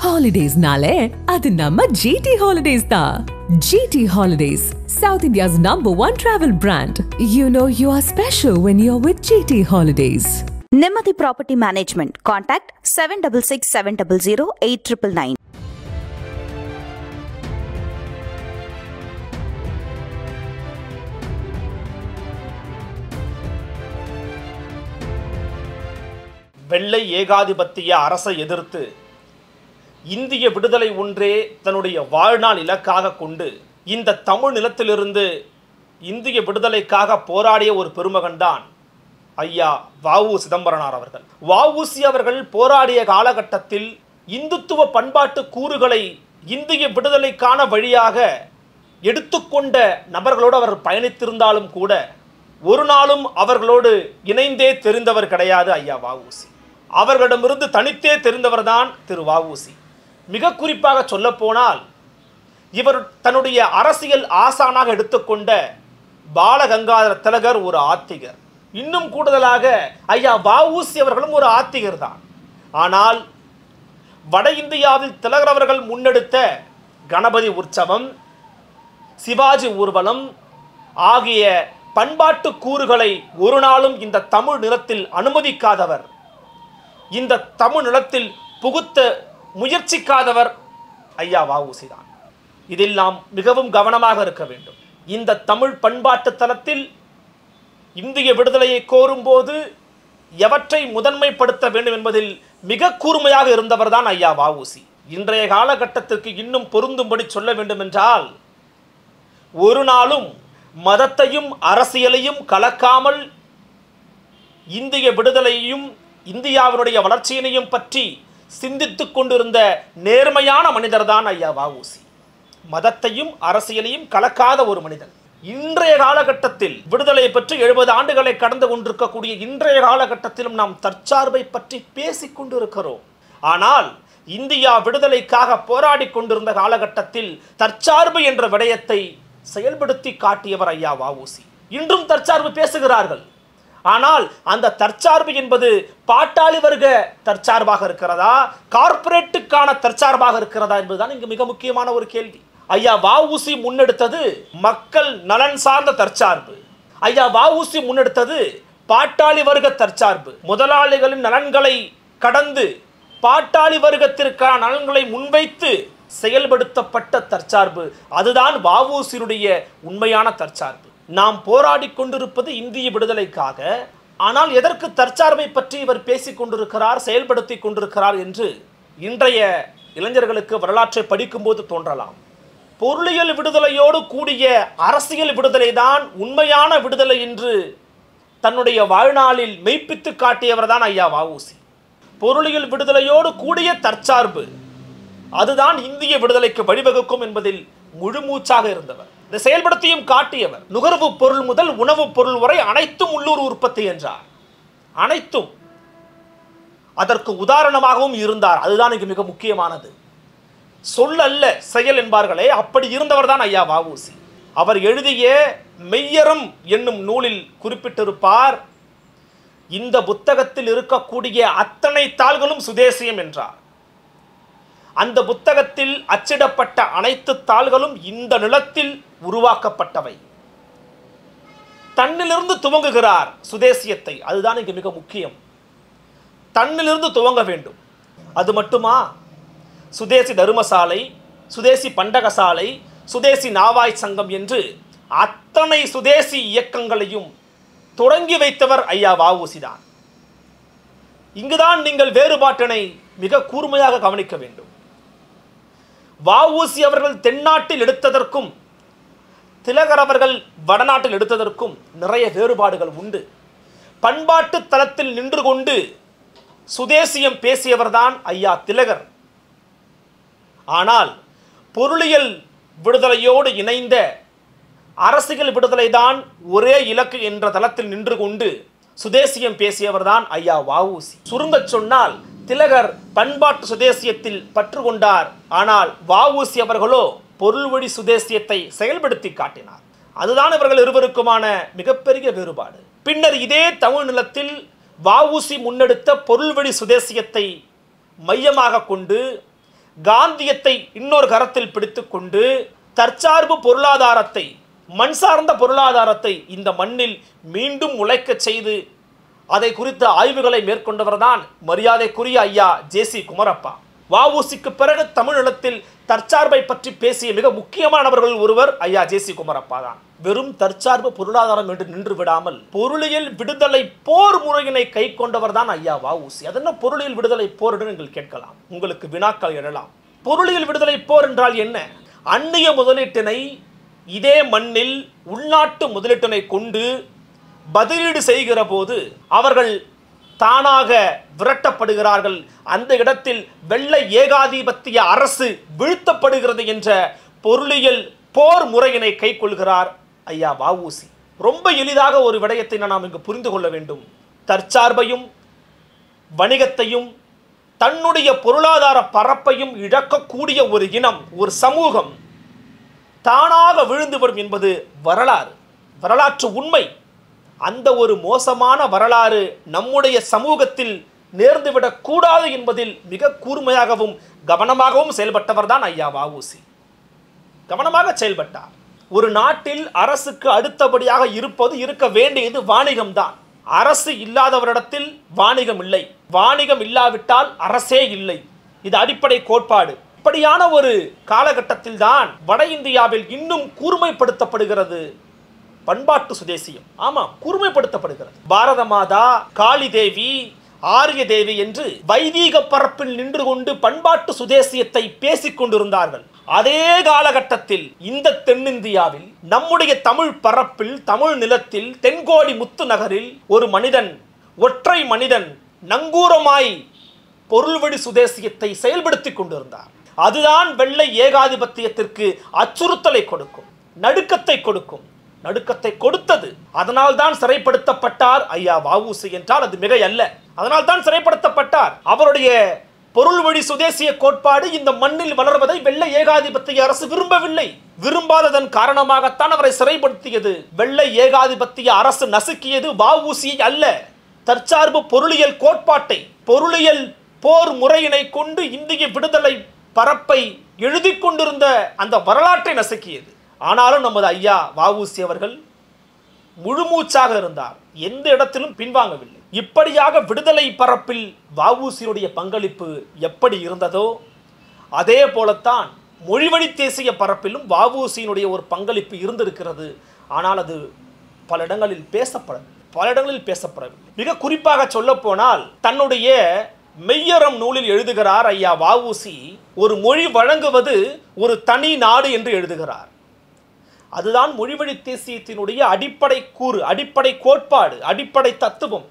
Holidays nale, adu namma GT Holidays da. GT Holidays, South India's #1 travel brand. You know you are special when you're with GT Holidays. Nimati Property Management. Contact 7667008999. வெள்ளை ஏகாதிபத்திய அரசை எதிர்த்து இந்திய விடுதலை ஒன்றே தன்னுடைய வாழ்நாள் இலக்காக கொண்டு இந்த தமிழ் நிலத்திலிருந்து இந்திய விடுதலைக்காக போராடிய ஒரு பெருமகன்தான் ஐயா வ.உ. சிதம்பரனார் அவர்கள். வ.உ.சி அவர்கள் போராடிய காலகட்டத்தில் இந்துத்துவ பண்பாட்டு கூறுகளை இந்திய விடுதலைக்கான வழியாக எடுத்துக்கொண்ட நபர்களோடு அவர் பயணித்திருந்தாலும் கூட ஒரு நாளும் அவர்களோடு இணைந்தே தெரிந்தவர் கிடையாது ஐயா வ.உ.சி. அவர்களிடமிருந்து தனித்தே தெரிந்தவர் தான் திரு வ.உ.சி. மிக குறிப்பாக சொல்லப்போனால் இவர் தன்னுடைய அரசியல் ஆசானாக எடுத்துக்கொண்ட பாலகங்காதர திலகர் ஒரு ஆத்திகர். இன்னும் கூடுதலாக ஐயா வ.உ.சி அவர்களும் ஒரு ஆத்திகர் தான். ஆனால் வட இந்தியாவில் திலகர் அவர்கள் முன்னெடுத்த கணபதி உற்சவம், சிவாஜி ஊர்வலம் ஆகிய பண்பாட்டு கூறுகளை ஒரு நாளும் இந்த தமிழ் நிலத்தில் அனுமதிக்காதவர், இந்த தமிழ் நிலத்தில் புகுத்த முயற்சிக்காதவர் ஐயா வ.உ.சி தான். இதில் நாம் மிகவும் கவனமாக இருக்க வேண்டும். இந்த தமிழ் பண்பாட்டு தளத்தில் இந்திய விடுதலையை கோரும்போது எவற்றை முதன்மைப்படுத்த வேண்டும் என்பதில் மிக கூர்மையாக இருந்தவர் தான் ஐயா வ.உ.சி. இன்றைய காலகட்டத்திற்கு இன்னும் பொருந்தும்படி சொல்ல வேண்டும் என்றால், ஒரு நாளும் மதத்தையும் அரசியலையும் கலக்காமல் இந்திய விடுதலையையும் இந்தியாவினுடைய வளர்ச்சியினையும் பற்றி சிந்தித்து கொண்டிருந்த நேர்மையான மனிதர் தான் ஐயா வ.உ.சி. மதத்தையும் அரசியலையும் கலக்காத ஒரு மனிதன். இன்றைய காலகட்டத்தில் விடுதலை பற்றி 70 ஆண்டுகளை கடந்து கொண்டிருக்கக்கூடிய இன்றைய காலகட்டத்திலும் நாம் தற்சார்பை பற்றி பேசிக் கொண்டிருக்கிறோம். ஆனால் இந்தியா விடுதலைக்காக போராடி கொண்டிருந்த காலகட்டத்தில் தற்சார்பு என்ற விடயத்தை செயல்படுத்தி காட்டியவர் ஐயா வ.உ.சி. இன்றும் தற்சார்பு பேசுகிறார்கள். ஆனால் அந்த தற்சார்பு என்பது பாட்டாளி வர்க்க தற்சார்பாக இருக்கிறதா, கார்ப்பரேட்டுக்கான தற்சார்பாக இருக்கிறதா என்பதுதான் இங்கு மிக முக்கியமான ஒரு கேள்வி. ஐயா வ.உ.சி முன்னெடுத்தது மக்கள் நலன் சார்ந்த தற்சார்பு. ஐயா வ.உ.சி முன்னெடுத்தது பாட்டாளி வர்க்க தற்சார்பு. முதலாளிகளின் நலன்களை கடந்து பாட்டாளி வர்க்கத்திற்கான நலன்களை முன்வைத்து செயல்படுத்தப்பட்ட தற்சார்பு. அதுதான் வ.உ.சியுடைய உண்மையான தற்சார்பு. நாம் போராடி கொண்டிருப்பது இந்திய விடுதலைக்காக. ஆனால் எதற்கு தற்சார்பை பற்றி இவர் பேசிக் கொண்டிருக்கிறார், செயல்படுத்தி கொண்டிருக்கிறார் என்று இன்றைய இளைஞர்களுக்கு வரலாற்றை படிக்கும்போது தோன்றலாம். பொருளியல் விடுதலையோடு கூடிய அரசியல் விடுதலை தான் உண்மையான விடுதலை என்று தன்னுடைய வாழ்நாளில் மெய்ப்பித்து காட்டியவர் தான் ஐயா வ.உ.சி. பொருளியல் விடுதலையோடு கூடிய தற்சார்பு அதுதான் இந்திய விடுதலைக்கு வழிவகுக்கும் என்பதில் முழுமூச்சாக இருந்தவர். இதை செயல்படுத்தியும் காட்டியவர். நுகர்வு பொருள் முதல் உணவுப் பொருள் வரை அனைத்தும் உள்ளூர் உற்பத்தி என்றார். அனைத்தும். அதற்கு உதாரணமாகவும் இருந்தார். அதுதான் இங்கு மிக முக்கியமானது. சொல் அல்ல செயல் என்பார்களே, அப்படி இருந்தவர் தான் ஐயா வ.உ.சி. அவர் எழுதிய மெய்யறம் என்னும் நூலில் குறிப்பிட்டிருப்பார், இந்த புத்தகத்தில் இருக்கக்கூடிய அத்தனை தாள்களும் சுதேசியம் என்றார். அந்த புத்தகத்தில் அச்சிடப்பட்ட அனைத்து தாள்களும் இந்த நிலத்தில் உருவாக்கப்பட்டவை. தன்னிலிருந்து துவங்குகிறார் சுதேசியத்தை. அதுதான் இங்கு மிக முக்கியம். தன்னிலிருந்து துவங்க வேண்டும். அது மட்டுமா? சுதேசி தர்மசாலை, சுதேசி பண்டகசாலை, சுதேசி நாவாய் சங்கம் என்று அத்தனை சுதேசி இயக்கங்களையும் தொடங்கி வைத்தவர் ஐயா வ.உ.சி தான். இங்குதான் நீங்கள் வேறுபாட்டினை மிக கூர்மையாக கவனிக்க வேண்டும். வ.உ.சி அவர்கள் தென்னாட்டில் எடுத்ததற்கும் திலகர் அவர்கள் வடநாட்டில் எடுத்ததற்கும் நிறைய வேறுபாடுகள் உண்டு. பண்பாட்டு தளத்தில் நின்று கொண்டு சுதேசியம் பேசியவர்தான் ஐயா திலகர். ஆனால் பொருளியல் விடுதலையோடு இணைந்த அரசியல் விடுதலை தான் ஒரே இலக்கு என்ற தளத்தில் நின்று கொண்டு சுதேசியம் பேசியவர் தான் ஐயா வ.உ.சி. சுருங்க சொன்னால் திலகர் பண்பாட்டு சுதேசியத்தில் பற்று கொண்டார். ஆனால் வ.உ.சி அவர்களோ பொருள்வழி சுதேசியத்தை செயல்படுத்தி காட்டினார். அதுதான் இவர்கள் இருவருக்குமான மிகப்பெரிய வேறுபாடு. பின்னர் இதே தமிழ் நிலத்தில் வ.உ.சி முன்னெடுத்த பொருள்வழி சுதேசியத்தை மையமாக கொண்டு காந்தியத்தை இன்னொரு கரத்தில் பிடித்துக்கொண்டு தற்சார்பு பொருளாதாரத்தை, மண் சார்ந்த பொருளாதாரத்தை இந்த மண்ணில் மீண்டும் உழைக்க செய்து அதை குறித்த ஆய்வுகளை மேற்கொண்டவர்தான் மரியாதைக்குரிய ஐயா ஜே.சி. குமரப்பா. வ.உ.சிக்கு பிறகு தமிழகத்தில் தற்சார்பை பற்றி பேசிய மிக முக்கியமானவர்கள் ஒருவர் ஐயா ஜே.சி. குமரப்பா தான். வெறும் தற்சார்பு பொருளாதாரம் என்று நின்று விடாமல் பொருளியல் விடுதலை போர் முறையினை கை கொண்டவர் தான் ஐயா வ.உ.சி. அதென்ன பொருளியல் விடுதலை போர் என்று நீங்கள் கேட்கலாம், உங்களுக்கு வினாக்கள் எழலாம். பொருளியல் விடுதலை போர் என்றால் என்ன? அந்நிய முதலீட்டினை இதே மண்ணில் உள்நாட்டு முதலீட்டினை கொண்டு பதிலீடு செய்கிற போது அவர்கள் தானாக விரட்டப்படுகிறார்கள். அந்த இடத்தில் வெள்ளை ஏகாதிபத்திய அரசு வீழ்த்தப்படுகிறது என்ற பொருளியல் போர் முறையினை கை கொள்கிறார் ஐயா வ.உ.சி. ரொம்ப எளிதாக ஒரு விடயத்தை நாம் இங்கு புரிந்து கொள்ள வேண்டும். தற்சார்பையும் வணிகத்தையும் தன்னுடைய பொருளாதார பரப்பையும் இழக்கக்கூடிய ஒரு இனம், ஒரு சமூகம் தானாக விழுந்துவிடும் என்பது வரலாற்று உண்மை. அந்த ஒரு மோசமான வரலாறு நம்முடைய சமூகத்தில் நேர்ந்துவிடக் கூடாது என்பதில் மிக கூர்மையாகவும் கவனமாகவும் செயல்பட்டவர் தான் ஐயா வ.உ.சி. கவனமாக செயல்பட்டார். ஒரு நாட்டில் அரசுக்கு அடுத்தபடியாக இருக்க வேண்டியது வாணிகம்தான். அரசு இல்லாதவரிடத்தில் வாணிகம் இல்லை, வாணிகம் இல்லாவிட்டால் அரசே இல்லை. இது அடிப்படை கோட்பாடு. இப்படியான ஒரு காலகட்டத்தில் தான் வட இந்தியாவில் இன்னும் கூர்மைப்படுத்தப்படுகிறது பண்பாட்டு சுதேசியம். ஆமாம், கூர்மைப்படுத்தப்படுகிறது. பாரத மாதா, காளி தேவி, ஆரிய தேவி என்று வைதீக பரப்பில் நின்று கொண்டு பண்பாட்டு சுதேசியத்தை பேசிக் கொண்டிருந்தார்கள். அதே காலகட்டத்தில் இந்த தென்னிந்தியாவில் நம்முடைய தமிழ் பரப்பில், தமிழ் நிலத்தில், தென்கோடி முத்து நகரில் ஒரு மனிதன், ஒற்றை மனிதன் நங்கூரமாய் பொருள்வழி சுதேசியத்தை செயல்படுத்திக் கொண்டிருந்தார். அதுதான் வெள்ளை ஏகாதிபத்தியத்திற்கு அச்சுறுத்தலை கொடுக்கும், நடுக்கத்தை கொடுக்கும். நடுக்கத்தை கொடுத்தது. அதனால் தான் சிறைப்படுத்தப்பட்டார் ஐயா வ.உ.சி. என்றால் அது மிகை அல்ல. அதனால் தான் சிறைப்படுத்தப்பட்டார். அவருடைய பொருள் வழி சுதேசிய கோட்பாடு இந்த மண்ணில் வளர்வதை வெள்ளை ஏகாதிபத்திய அரசு விரும்பவில்லை. விரும்பாததன் காரணமாகத்தான் அவரை சிறைப்படுத்தியது. வெள்ளை ஏகாதிபத்திய அரசு நசுக்கியது வ.உ.சி. அல்ல, தற்சார்பு பொருளியல் கோட்பாட்டை, பொருளியல் போர் முறையினை கொண்டு இந்திய விடுதலை பரப்பை எழுதி கொண்டிருந்த அந்த வரலாற்றை நசுக்கியது. ஆனாலும் நமது ஐயா வ.உ.சி. அவர்கள் முழுமூச்சாக இருந்தார், எந்த இடத்திலும் பின்வாங்கவில்லை. இப்படியாக விடுதலை பரப்பில் வ.உ.சியுடைய பங்களிப்பு எப்படி இருந்ததோ அதே போலத்தான் மொழிவழி தேசிய பரப்பிலும் வ.உ.சியினுடைய ஒரு பங்களிப்பு இருந்திருக்கிறது. ஆனால் அது பல இடங்களில் பேசப்படவில்லை. மிக குறிப்பாக சொல்ல போனால் தன்னுடைய மெய்யறம் நூலில் எழுதுகிறார் ஐயா வ.உ.சி. ஒரு மொழி வழங்குவது ஒரு தனி நாடு என்று எழுதுகிறார். அதுதான் மொழிவழி தேசியத்தினுடைய அடிப்படை கூறு, அடிப்படை கோட்பாடு, அடிப்படை தத்துவம்.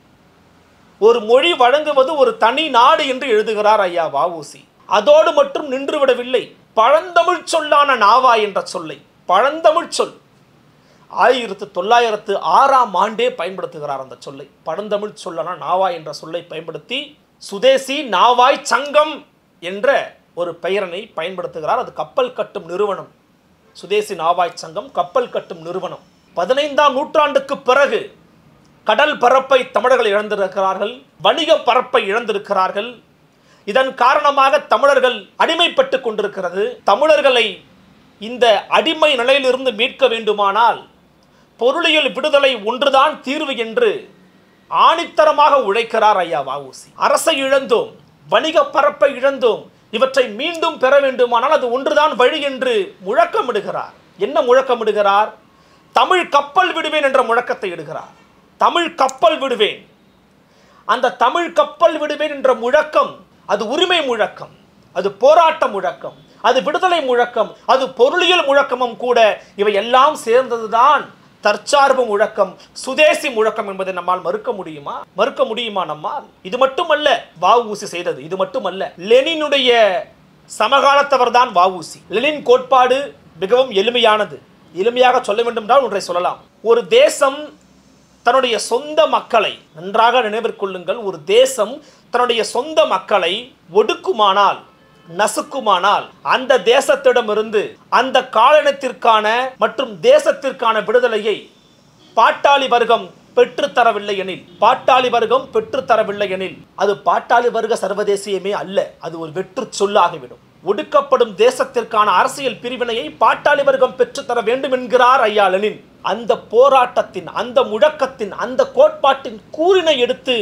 ஒரு மொழி வழங்குவது ஒரு தனி நாடு என்று எழுதுகிறார் ஐயா வ.உ.சி. அதோடு மட்டும் நின்றுவிடவில்லை. பழந்தமிழ் சொல்லான நாவா என்ற சொல்லை, பழந்தமிழ் சொல் 1906 பயன்படுத்துகிறார். அந்த சொல்லை, பழந்தமிழ் சொல்லான நாவா என்ற சொல்லை பயன்படுத்தி சுதேசி நாவாய் சங்கம் என்ற ஒரு பெயரனை பயன்படுத்துகிறார். அது கப்பல் கட்டும் நிறுவனம். சுதேசி நாவாய் சங்கம் கப்பல் கட்டும் நிறுவனம். 15ஆம் நூற்றாண்டுக்கு பிறகு கடல் பரப்பை தமிழர்கள் இழந்திருக்கிறார்கள், வணிக பரப்பை இழந்திருக்கிறார்கள். இதன் காரணமாக தமிழர்கள் அடிமைப்பட்டு கொண்டிருக்கிறது. தமிழர்களை இந்த அடிமை நிலையிலிருந்து மீட்க வேண்டுமானால் பொருளியல் விடுதலை ஒன்றுதான் தீர்வு என்று ஆணித்தரமாக உழைக்கிறார் ஐயா வ.உ.சி. அரசை இழந்தோம், வணிக பரப்பை இழந்தோம், இவற்றை மீண்டும் பெற வேண்டுமானால் அது ஒன்றுதான் வழி என்று முழக்கமிடுகிறார். என்ன முழக்கமிடுகிறார்? தமிழ் கப்பல் விடுவேன் என்ற முழக்கத்தை இடுகிறார். தமிழ் கப்பல் விடுவேன். அந்த தமிழ் கப்பல் விடுவேன் என்ற முழக்கம் அது உரிமை முழக்கம், அது போராட்ட முழக்கம், அது விடுதலை முழக்கம், அது பொருளியல் முழக்கமும் கூட. இவை எல்லாம் சேர்ந்ததுதான் தற்சார்பு முழக்கம், சுதேசி முழக்கம் என்பதை நம்மால் மறுக்க முடியுமா நம்மால்? இது மட்டுமல்ல வ.உ.சி. செய்தது, இது மட்டுமல்ல. லெனினுடைய சமகாலத்தவர் தான் வ.உ.சி. லெனின் கோட்பாடு மிகவும் எளிமையானது. எளிமையாக சொல்ல வேண்டும் என்றால் ஒன்றை சொல்லலாம். ஒரு தேசம் தன்னுடைய சொந்த மக்களை, நன்றாக நினைவிற்கொள்ளுங்கள், ஒரு தேசம் தன்னுடைய சொந்த மக்களை ஒடுக்குமானால், நசுக்குமானால் அந்த தேசத்திடமிருந்து அந்த காலனியத்திற்கான மற்றும் தேசத்திற்கான விடுதலையை பாட்டாளி வர்க்கம் பெற்றுத்தரவில்லை எனில், பாட்டாளி வர்க்கம் பெற்றுத்தரவில்லை எனில் அது பாட்டாளி வர்க்க சர்வதேசியமே அல்ல, அது ஒரு வெற்று சொல்லாகிவிடும். ஒடுக்கப்படும் தேசத்திற்கான அரசியல் பிரிவினையை பாட்டாளி வர்க்கம் பெற்றுத்தர வேண்டும் என்கிறார் ஐயா லெனின். அந்த போராட்டத்தின், அந்த முழக்கத்தின், அந்த கோட்பாட்டின் கூறினை எடுத்து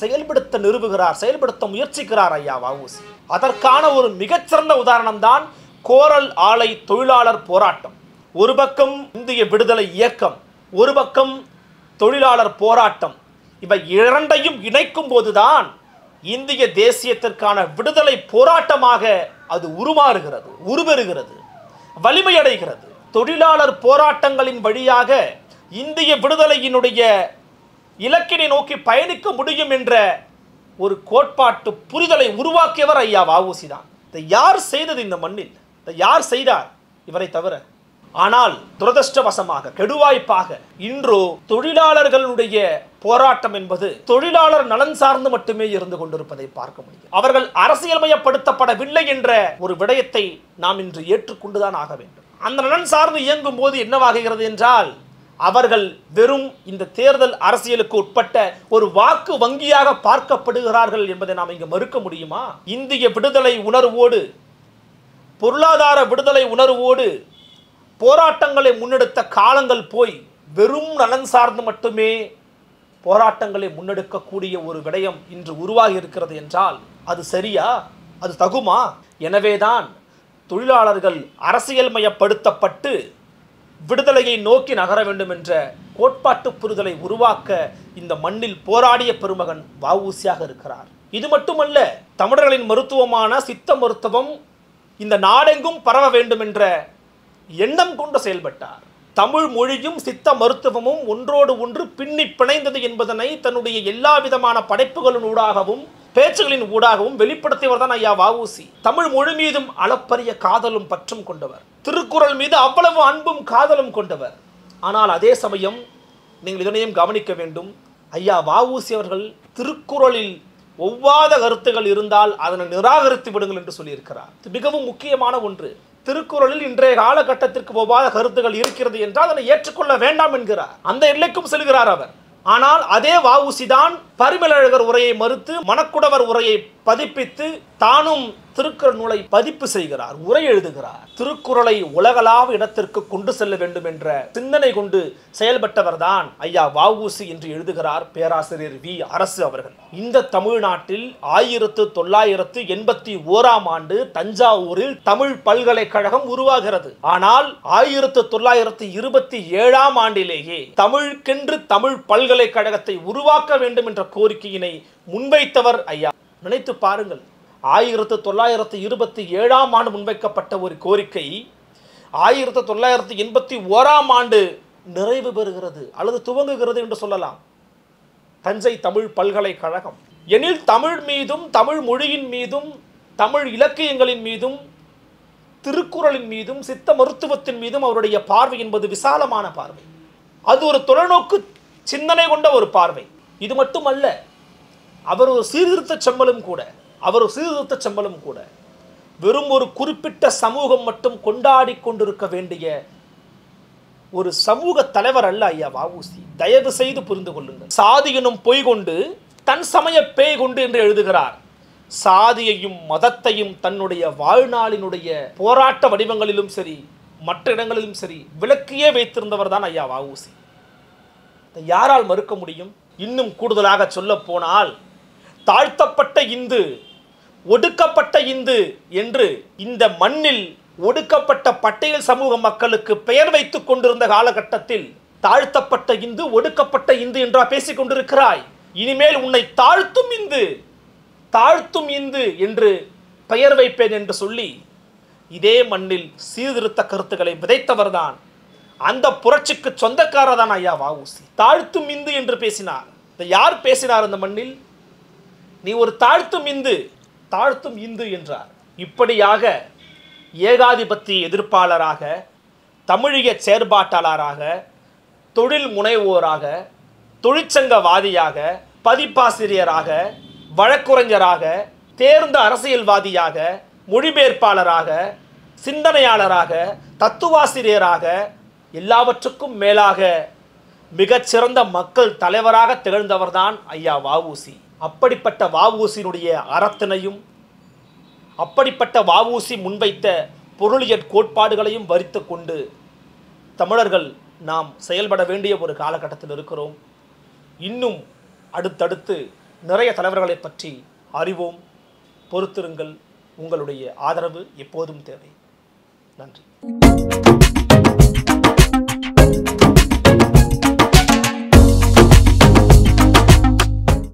செயல்படுத்த முயற்சிக்கிறார் ஐயா வ.உ.ச. அதற்கான ஒரு மிகச்சிறந்த உதாரணம் தான் கோரல் ஆலை தொழிலாளர் போராட்டம். ஒரு பக்கம் இந்திய விடுதலை இயக்கம், ஒரு பக்கம் தொழிலாளர் போராட்டம். இவை இரண்டையும் இணைக்கும் போதுதான் இந்திய தேசியத்திற்கான விடுதலை போராட்டமாக அது உருபெறுகிறது, வலிமையடைகிறது. தொழிலாளர் போராட்டங்களின் வழியாக இந்திய விடுதலையினுடைய இலக்கினை நோக்கி பயணிக்க முடியும் என்ற ஒரு கோட்பாட்டு புரிதலை உருவாக்கியவர் ஐயா வ.உ.ச. தான். இதை யார் செய்தது இந்த மண்ணில்? இதை யார் செய்தார் இவரை தவிர? ஆனால் துரதிர்ஷ்டவசமாக, கெடுவாய்ப்பாக இன்றோ தொழிலாளர்களுடைய போராட்டம் என்பது தொழிலாளர் நலன் சார்ந்து மட்டுமே இருந்து கொண்டிருப்பதை பார்க்க முடியும். அவர்கள் அரசியல்மயப்படுத்தப்படவில்லை என்ற ஒரு விடயத்தை நாம் இன்று ஏற்றுக்கொண்டுதான் ஆக வேண்டும். அந்த நலன் சார்ந்து இயங்கும் போது என்னவாகிறது என்றால், அவர்கள் வெறும் இந்த தேர்தல் அரசியலுக்கு உட்பட்ட ஒரு வாக்கு வங்கியாக பார்க்கப்படுகிறார்கள் என்பதை நாம் இங்கு மறுக்க முடியுமா? இந்திய விடுதலை உணர்வோடு, பொருளாதார விடுதலை உணர்வோடு போராட்டங்களை முன்னெடுத்த காலங்கள் போய் வெறும் நலன் சார்ந்து மட்டுமே போராட்டங்களை முன்னெடுக்கக்கூடிய ஒரு விடயம் இன்று உருவாகி இருக்கிறது என்றால் அது சரியா? அது தகுமா? எனவேதான் தொழிலாளர்கள் அரசியல்மயப்படுத்தப்பட்டு விடுதலையை நோக்கி நகர வேண்டும் என்ற கோட்பாட்டு புரிதலை உருவாக்க இந்த மண்ணில் போராடிய பெருமகன் வ.உ.ச. இருக்கிறார். இது மட்டுமல்ல, தமிழர்களின் மருத்துவமான சித்த மருத்துவம் இந்த நாடெங்கும் பரவ வேண்டும் என்ற எண்ணம் கொண்டு செயல்பட்டார். தமிழ் மொழியும் சித்த மருத்துவமும் ஒன்றோடு ஒன்று பின்னி பிணைந்தது என்பதனை தன்னுடைய எல்லா விதமான படைப்புகளின் ஊடாகவும் பேச்சுகளின் ஊடாகவும் வெளிப்படுத்தியவர் தான் ஐயா வ.உ.ச. தமிழ் மொழி மீதும் அளப்பரிய காதலும் பற்றும் கொண்டவர். திருக்குறள் மீது அவ்வளவு அன்பும் காதலும் கொண்டவர். ஆனால் அதே சமயம் நீங்கள் இதனையும் கவனிக்க வேண்டும், ஐயா வ.உ.ச. அவர்கள் திருக்குறளில் ஒவ்வாத கருத்துகள் இருந்தால் அதனை நிராகரித்து விடுங்கள் என்று சொல்லியிருக்கிறார். இது மிகவும் முக்கியமான ஒன்று. திருக்குறளில் இன்றைய காலகட்டத்திற்கு ஒவ்வாத கருத்துகள் இருக்கிறது என்றால் அதனை ஏற்றுக்கொள்ள வேண்டாம் என்கிறார். அந்த எல்லைக்கும் செல்கிறார் அவர். ஆனால் அதே வ.உ.ச. தான் பரிமேலழகர் உரையை மறுத்து மணக்குடவர் உரையை பதிப்பித்து தானும் திருக்குறள் நூலை பதிப்பு செய்கிறார், உரை எழுதுகிறார். திருக்குறளை உலகளாவ இடத்திற்கு கொண்டு செல்ல வேண்டும் என்ற சிந்தனை கொண்டு செயல்பட்டவர் தான் ஐயா வ.உ.ச. என்று எழுதுகிறார் பேராசிரியர் வி.அரசு அவர்கள். இந்த தமிழ்நாட்டில் 1981ஆம் ஆண்டு தஞ்சாவூரில் தமிழ் பல்கலைக்கழகம் உருவாகிறது. ஆனால் 1927ஆம் ஆண்டிலேயே தமிழுக்கென்று தமிழ் பல்கலைக்கழகத்தை உருவாக்க வேண்டும் என்ற கோரிக்கையினை முன்வைத்தவர் ஐயா. நினைத்து பாருங்கள், 1927ஆம் ஆண்டு முன்வைக்கப்பட்ட ஒரு கோரிக்கை 1981ஆம் ஆண்டு நிறைவு பெறுகிறது அல்லது துவங்குகிறது என்று சொல்லலாம். தஞ்சை தமிழ் பல்கலைக்கழகம் எனில் தமிழ் மீதும், தமிழ் மொழியின் மீதும், தமிழ் இலக்கியங்களின் மீதும், திருக்குறளின் மீதும், சித்த மருத்துவத்தின் மீதும் அவருடைய பார்வை என்பது விசாலமான பார்வை. அது ஒரு தொலைநோக்கு சிந்தனை கொண்ட ஒரு பார்வை. இது மட்டுமல்ல, அவர் ஒரு சீர்திருத்த செம்மலும் கூட. வெறும் ஒரு குறிப்பிட்ட சமூகம் மட்டும் கொண்டாடி கொண்டிருக்க வேண்டிய ஒரு சமூக தலைவர் அல்ல ஐயா வ.உ.ச. தயவு செய்து புரிந்து கொள்ளுங்கள். சாதி எனும் பொய் கொண்டு தன் சமய பேய் கொண்டு என்று எழுதுகிறார். சாதியையும் மதத்தையும் தன்னுடைய வாழ்நாளினுடைய போராட்ட வடிவங்களிலும் சரி, மற்ற இடங்களிலும் சரி விளக்கியே வைத்திருந்தவர் தான் ஐயா வ.உ.ச. யாரால் மறுக்க முடியும்? இன்னும் கூடுதலாக சொல்ல போனால், தாழ்த்தப்பட்ட இந்து, ஒடுக்கப்பட்ட இந்து என்று இந்த மண்ணில் ஒடுக்கப்பட்ட பட்டியல் சமூக மக்களுக்கு பெயர் வைத்துக் கொண்டிருந்த காலகட்டத்தில் தாழ்த்தப்பட்ட இந்து, ஒடுக்கப்பட்ட இந்து என்றா பேசிக் கொண்டிருக்கிறாய்? இனிமேல் உன்னை தாழ்த்தும் இந்து என்று பெயர் வைப்பேன் என்று சொல்லி இதே மண்ணில் சீர்திருத்த கருத்துக்களை விதைத்தவர்தான், அந்த புரட்சிக்கு சொந்தக்காரர் தான் ஐயா வ.உ.ச. தாழ்த்தும் இந்து என்று பேசினார். யார் பேசினார் அந்த மண்ணில்? நீ ஒரு தாழ்த்தும் இந்து என்றார். இப்படியாக ஏகாதிபத்திய எதிர்ப்பாளராக, தமிழிய செயற்பாட்டாளராக, தொழில் முனைவோராக, தொழிற்சங்கவாதியாக, பதிப்பாசிரியராக, வழக்குரைஞராக, தேர்ந்த அரசியல்வாதியாக, மொழிபெயர்ப்பாளராக, சிந்தனையாளராக, தத்துவாசிரியராக, எல்லாவற்றுக்கும் மேலாக மிகச்சிறந்த மக்கள் தலைவராக திகழ்ந்தவர்தான் ஐயா வ.உ.சி. அப்படிப்பட்ட வ.உ.சியினுடைய அறத்தினையும் அப்படிப்பட்ட வ.உ.சி முன்வைத்த பொருளியற் கோட்பாடுகளையும் வரித்து கொண்டு தமிழர்கள் நாம் செயல்பட வேண்டிய ஒரு காலகட்டத்தில் இருக்கிறோம். இன்னும் அடுத்தடுத்து நிறைய தலைவர்களை பற்றி அறிவோம். பொறுத்திருங்கள். உங்களுடைய ஆதரவு எப்போதும் தேவை. நன்றி.